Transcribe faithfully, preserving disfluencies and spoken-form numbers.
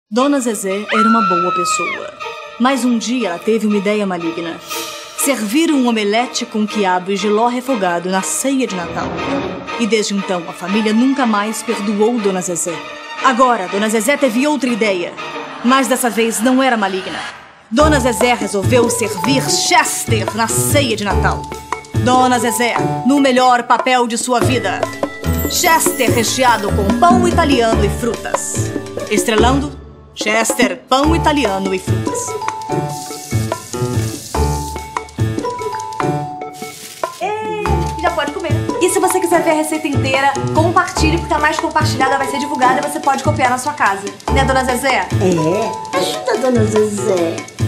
Dona Zezé era uma boa pessoa, mas um dia ela teve uma ideia maligna. Servir um omelete com quiabo e jiló refogado na ceia de Natal. E desde então a família nunca mais perdoou Dona Zezé. Agora, Dona Zezé teve outra ideia, mas dessa vez não era maligna. Dona Zezé resolveu servir Chester na ceia de Natal. Dona Zezé, no melhor papel de sua vida. Chester recheado com pão italiano e frutas. Estrelando, Chester, pão italiano e frutas. E já pode comer. E se você quiser ver a receita inteira, compartilhe, porque a mais compartilhada vai ser divulgada e você pode copiar na sua casa. Né, Dona Zezé? É, ajuda a Dona Zezé.